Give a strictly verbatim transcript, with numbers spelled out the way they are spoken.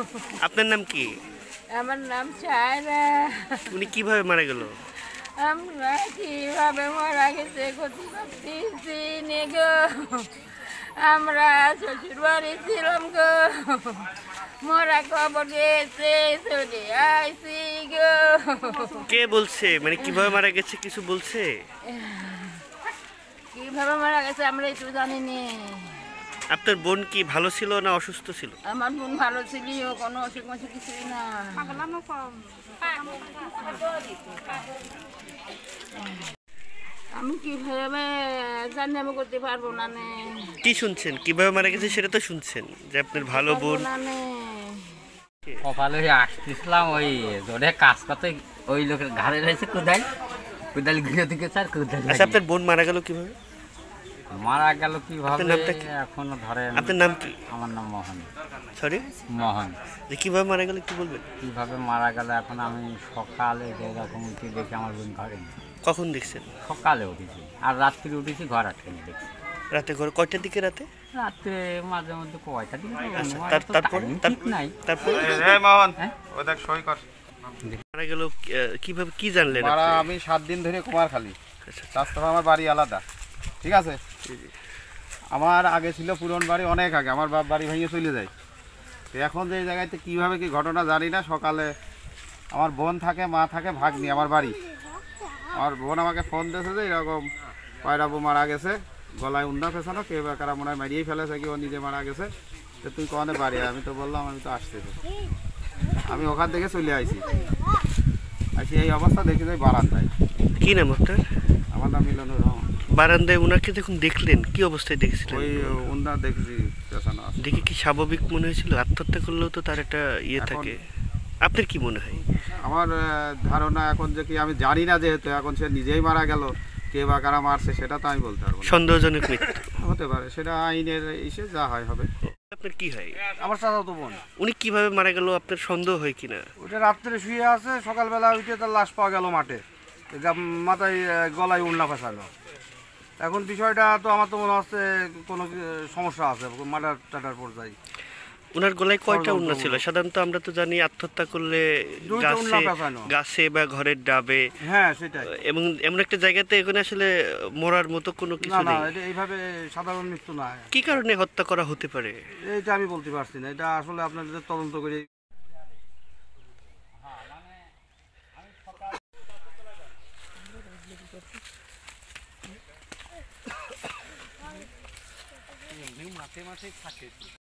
আপনার নাম কি? আমার নাম সায়রা। উনি কিভাবে মারা গেল? আমরা কিভাবে মারা গেছে ক্ষতি করতেছি নে গো। আমরা শ্বশুর বাড়ি ছিলাম গো, মরা খবর গেছে চলে আইছি গো। কে বলছে মানে কিভাবে মারা গেছে কিছু বলছে? কিভাবে মারা গেছে আমরা একটু জানি নে। আপনার বোন কি ভালো ছিল না অসুস্থ ছিল? আমার বোন ভালো ছিল, কোনো অসুখ মসুখ কিছুই না। আমি কিভাবে জানাবো করতে পারবো না নে। কি শুনছেন কিভাবে মারা গেছে সেটা তো শুনছেন যে আপনার ভালো বোন। কপালে আসতেছিলাম ওই জোরে কাজ করতে, ওই লোকের ঘাড়ে রয়েছে কোদাল, কোদাল ঘিরে দিকে স্যার কোদাল। আচ্ছা আপনার বোন মারা গেল কিভাবে? মারা গেল কিভাবে নামটা কি? এখনো ধরে। আপনার নাম কি? আমার নাম মোহন। সরি মোহন। যে কিভাবে মারা গেল কি বলবেন? কিভাবে মারা গেল এখন আমি সকালে যেরকম উঠে দেখি আমার বোন ঘরে নেই। কখন দেখছেন? সকালে উঠেছি আর রাত্রি উঠেছি ঘর আটকে দেখছি। রাতে ঘরে কয়টার দিকে? রাতে রাত্রে মাঝে মধ্যে কয়টা দিকে তারপরে ঠিক নাই। তারপরে মারা গেল কিভাবে কি জানলেন? আমি সাত দিন ধরে কুমারখালী, রাস্তা আমার বাড়ি আলাদা, ঠিক আছে। আমার আগে ছিল পুরন বাড়ি, অনেক আগে আমার বাপ বাড়ি ভেঙে চলে যায়। তো এখন যে জায়গাতে কীভাবে কি ঘটনা জানি না। সকালে আমার বোন থাকে, মা থাকে, ভাগ্নি আমার বাড়ি। আমার বোন আমাকে ফোন দিয়েছে যে এরকম পায়রাবু মারা গেছে, গলায় উন্না ফেসানো, কে বা কারা মনে হয় মারিয়েই ফেলেছে, কি ও নিজে মারা গেছে। তো তুই কনে বাড়ি? আমি তো বললাম আমি তো আসছি। আমি ওখান থেকে চলে আসি, আসি এই অবস্থা দেখি যাই বারান্দায়। কি নাম আপনার? আমার নাম মিলনুর রহমান। বারান্দায় ওনাকে যখন দেখলেন কি অবস্থায় দেখছিলেন? ওই উন্না দেখছি পেছানো আছে। দেখে কি স্বাভাবিক মনে হয়েছিল? আত্মহত্যা করলেও তো তার একটা ইয়ে থাকে। আপনার কি মনে হয়? আমার ধারণা এখন যে কি আমি জানি না, যেহেতু এখন সে নিজেই মারা গেল, কে বা কারা মারছে সেটা তো আমি বলতে পারবো না। সন্দেহজনক মৃত্যু হতে পারে, সেটা আইনের ইসে যা হয় হবে। আপনার কি হয়? আমার চাচাতো বোন। উনি কিভাবে মারা গেল আপনার সন্দেহ হয় কিনা? ওটা রাত্রে শুয়ে আছে, সকালবেলা উঠে তার লাশ পাওয়া গেল মাঠে, মাথায় গলায় উন্না ফেসানো। এখন বিষয়টা তো আমার তো মনে হচ্ছে কোনো সমস্যা আছে, মার্ডার টাটার পর্যায়ে। ওনার গলায় কয়টা উন্না ছিল? সাধারণত আমরা তো জানি আত্মহত্যা করলে গাছে গাছে বা ঘরের ডাবে। হ্যাঁ সেটাই। এবং এমন একটা জায়গাতে এখানে আসলে মরার মতো কোনো কিছু নেই। এটা এইভাবে সাধারণ মৃত্যু না। কি কারণে হত্যা করা হতে পারে এটা আমি বলতে পারছি না, এটা আসলে আপনাদের তদন্ত করে। মাঠে মাঠে থাকে।